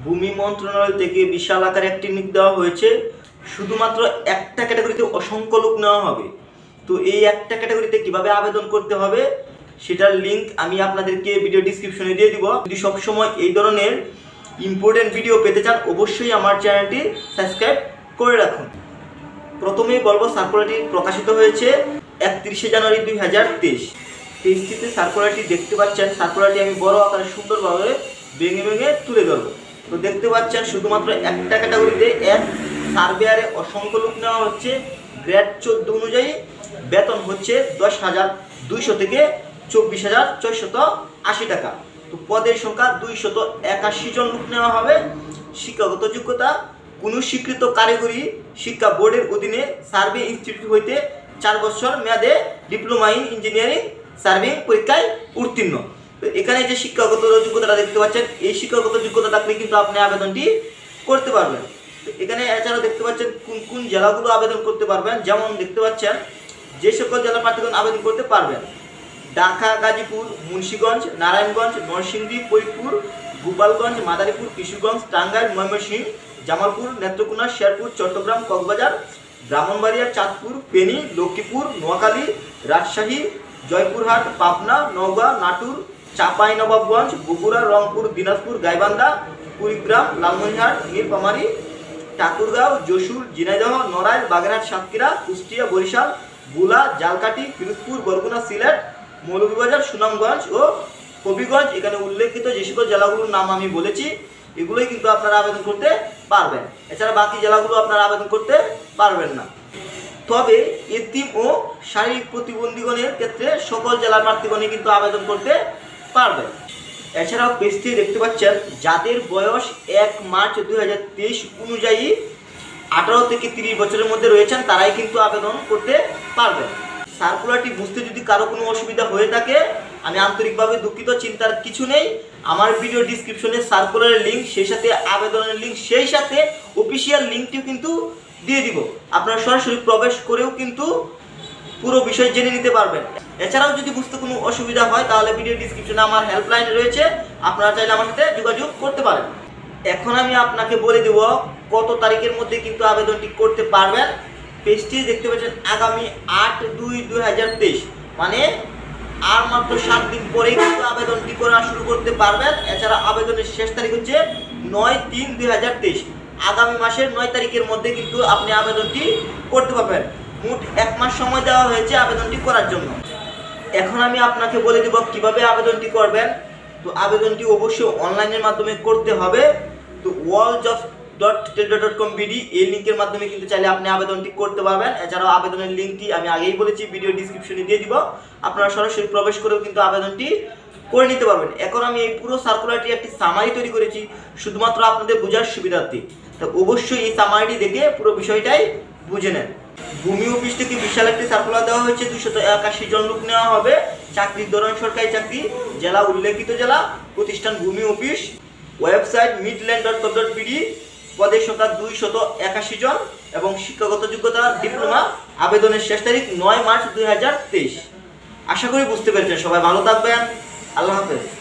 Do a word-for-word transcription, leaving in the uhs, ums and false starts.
ভূমি মন্ত্রণালয় থেকে বিশাল আকারে একটি নিয়োগ দেওয়া হয়েছে। শুধুমাত্র একটা ক্যাটাগরিতে অসংখ্য লোক নেওয়া হবে। তো এই একটা ক্যাটাগরিতে কিভাবে আবেদন করতে হবে সেটার লিঙ্ক আমি আপনাদেরকে ভিডিও ডিসক্রিপশনে দিয়ে দিব। যদি সবসময় এই ধরনের ইম্পর্টেন্ট ভিডিও পেতে চান অবশ্যই আমার চ্যানেলটি সাবস্ক্রাইব করে রাখুন। প্রথমেই বলবো, সার্কুলারটি প্রকাশিত হয়েছে একত্রিশে জানুয়ারি দুই হাজার তেইশ। পেজটিতে সার্কুলারটি দেখতে পাচ্ছেন। সার্কুলারটি আমি বড় আকারে সুন্দরভাবে ভেঙে ভেঙে তুলে ধরবো। তো দেখতে পাচ্ছেন শুধুমাত্র একটা ক্যাটাগরিতে এক সার্ভেয়ারে অসংখ্য লোক নেওয়া হচ্ছে। গ্রেড চোদ্দ অনুযায়ী বেতন হচ্ছে দশ হাজার দুইশো থেকে চব্বিশ হাজার ছয়শত আশি টাকা। তো পদের সংখ্যা দুইশত একাশি জন লোক নেওয়া হবে। শিক্ষাগত যোগ্যতা কোনো স্বীকৃত কারিগরি শিক্ষা বোর্ডের অধীনে সার্ভে ইনস্টিটিউট হইতে চার বছর মেয়াদে ডিপ্লোমা ইন ইঞ্জিনিয়ারিং সার্ভে পরীক্ষায় উত্তীর্ণ। তো এখানে যে শিক্ষাগত যোগ্যতাটা দেখতে পাচ্ছেন, এই শিক্ষাগত যোগ্যতা থাকলে কিন্তু আপনি আবেদনটি করতে পারবেন। তো এখানে এছাড়াও দেখতে পাচ্ছেন কোন কোন জেলাগুলো আবেদন করতে পারবেন। যেমন দেখতে পাচ্ছেন যে সকল জেলা প্রার্থীগণ আবেদন করতে পারবেন: ঢাকা, গাজীপুর, মুন্সিগঞ্জ, নারায়ণগঞ্জ, নরসিংদী, ফরিদপুর, গোপালগঞ্জ, মাদারীপুর, কিশোরগঞ্জ, টাঙ্গাইল, ময়মনসিংহ, জামালপুর, নেত্রকোনা, শেরপুর, চট্টগ্রাম, কক্সবাজার, ব্রাহ্মণবাড়িয়া, চাঁদপুর, ফেনী, লক্ষ্মীপুর, নোয়াখালী, রাজশাহী, জয়পুরহাট, পাবনা, নওগাঁ, নাটোর, চাঁপাইনবাবগঞ্জ, বগুড়া, রংপুর, দিনাজপুর, গাইবান্ধা, কুড়িগ্রাম, লালমনিরহাট, নীলফামারী, ঠাকুরগাঁও, যশোর, ঝিনাইদহ, নড়াইল, বাগেরহাট, সাতক্ষীরা, কুষ্টিয়া, বরিশাল, ভোলা, ঝালকাঠি, পিরোজপুর, বরগুনা, সিলেট, মৌলভীবাজার, সুনামগঞ্জ ও হবিগঞ্জ। এখানে উল্লেখিত যে সকল জেলাগুলোর নাম আমি বলেছি এগুলোই কিন্তু আপনারা আবেদন করতে পারবেন। এছাড়া বাকি জেলাগুলো আপনারা আবেদন করতে পারবেন না। তবে এতিম ও শারীরিক প্রতিবন্ধীগণের ক্ষেত্রে সকল জেলার প্রার্থীগণই কিন্তু আবেদন করতে পারবেন। এছাড়াও পেজটি দেখতে পাচ্ছেন যাদের বয়স এক মার্চ দুই হাজার তেইশ অনুযায়ী আঠারো থেকে তিরিশ বছরের মধ্যে রয়েছেন তারাই কিন্তু আবেদন করতে পারবেন। সার্কুলারটি বুঝতে যদি কারো কোনো অসুবিধা হয়ে থাকে আমি আন্তরিকভাবে দুঃখিত, চিন্তার কিছু নেই। আমার ভিডিও ডিসক্রিপশনে সার্কুলারের লিঙ্ক, সেই সাথে আবেদনের লিঙ্ক, সেই সাথে অফিসিয়াল লিঙ্কটিও কিন্তু দিয়ে দিব। আপনারা সরাসরি প্রবেশ করেও কিন্তু পুরো বিষয় জেনে নিতে পারবেন। এছাড়াও যদি বুঝতে কোনো অসুবিধা হয় তাহলে ভিডিও ডিসক্রিপশনে আমার হেল্পলাইন রয়েছে, আপনারা চাইলে আমার সাথে যোগাযোগ করতে পারেন। এখন আমি আপনাকে বলে দেব কত তারিখের মধ্যে কিন্তু আবেদনটি করতে পারবেন। পেজটি দেখতে পাচ্ছেন আগামী আট দুই দুই হাজার তেইশ, মানে আর মাত্র সাত দিন পরেই কিন্তু আবেদনটি করা শুরু করতে পারবেন। এছাড়া আবেদনের শেষ তারিখ হচ্ছে নয় তিন দুই হাজার তেইশ। আগামী মাসের নয় তারিখের মধ্যে কিন্তু আপনি আবেদনটি করতে পারবেন। মোট এক মাস সময় দেওয়া হয়েছে আবেদনটি করার জন্য। এখন আমি আপনাকে বলে দেব কিভাবে আবেদনটি করবেন। তো আবেদনটি অবশ্যই অনলাইনের মাধ্যমে করতে হবে। তো ওয়াল জবস ডট টেলিডো ডট কম বিডি এই লিঙ্কের মাধ্যমে কিন্তু চাইলে আপনি আবেদনটি করতে পারবেন। এছাড়াও আবেদনের লিঙ্কটি আমি আগেই বলেছি ভিডিও ডিসক্রিপশনে দিয়ে দিব, আপনারা সরাসরি প্রবেশ করেও কিন্তু আবেদনটি করে নিতে পারবেন। এখন আমি এই পুরো সার্কুলারটি একটি সামারি তৈরি করেছি শুধুমাত্র আপনাদের বোঝার সুবিধার্থে। তো অবশ্যই এই সামারিটি দেখে পুরো বিষয়টাই বুঝে নেন। ভূমি অফিস থেকে বিশাল একটি সার্কুলার দেওয়া হয়েছে। দুইশত একাশি জন লোক নেওয়া হবে। চাকরির ধরন সরকারি চাকরি, জেলা উল্লেখিত জেলা, প্রতিষ্ঠান ভূমি office, website midland dot com dot BD, পদের সংখ্যা দুইশত একাশি জন এবং শিক্ষাগত যোগ্যতা ডিপ্লোমা। আবেদনের শেষ তারিখ নয় মার্চ দুই হাজার তেইশ। আশা করি বুঝতে পেরেছেন। সবাই ভালো থাকবেন। আল্লাহ হাফেজ।